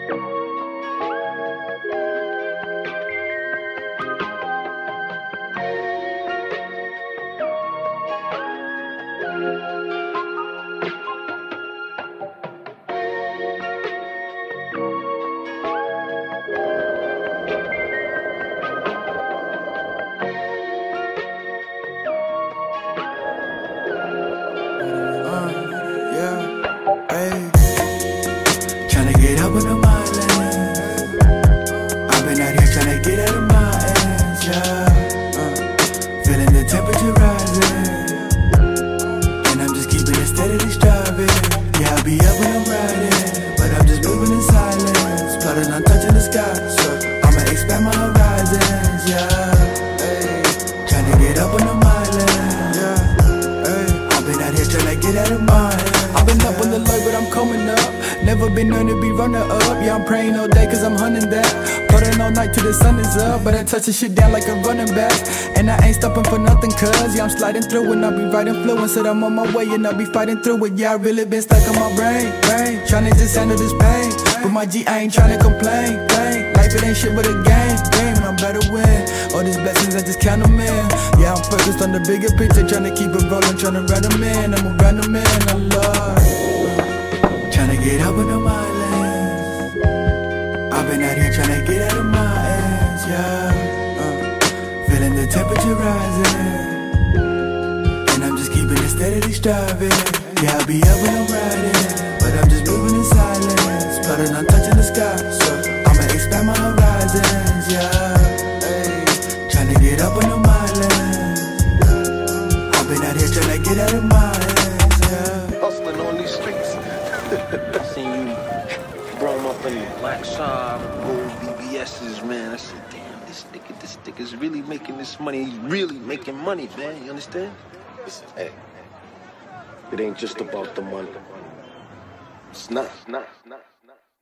Tryna get up on the island. I've been out here tryna get out of my ends, yeah. Feeling the temperature rising, and I'm just keeping it steadily striving. Yeah, I'll be up when I'm riding, but I'm just moving in silence, plotting on touching the sky, so I'ma expand my horizons, yeah. Tryna get up on the island, yeah. I've been out here tryna get out of my ends. I've been up on the low, but I'm coming up. Never been known to be runner up. Yeah, I'm praying all day cause I'm hunting that. Putting all night till the sun is up, but I touch the shit down like a running back. And I ain't stopping for nothing cause yeah, I'm sliding through and I'll be riding fluent. Said I'm on my way and I'll be fighting through it. Yeah, I really been stuck on my brain. Trying to just handle this pain, but my G, I ain't trying to complain. Life it ain't shit but a game, and I'm better win. All these blessings I just count them in. Yeah, I'm focused on the bigger picture, trying to keep it rolling, trying to run them in. I'ma run them in, I love tryna get up on them islands. I've been out here tryna get out of my ends, yeah. Feeling the temperature rising, and I'm just keeping it steadily striving. Yeah, I'll be up when I'm riding, but I'm just moving in silence, plotting on touching the sky, so I'ma expand my horizons, yeah. Tryna get up on them islands. I've been out here tryna get out of my ends, yeah. Hustling on these streets. I seen you grown up in the Black Shark, gold BBS's, man. I said, damn, this nigga's really making this money. He's really making money, man. You understand? Listen, hey, it ain't just about the money. It's not.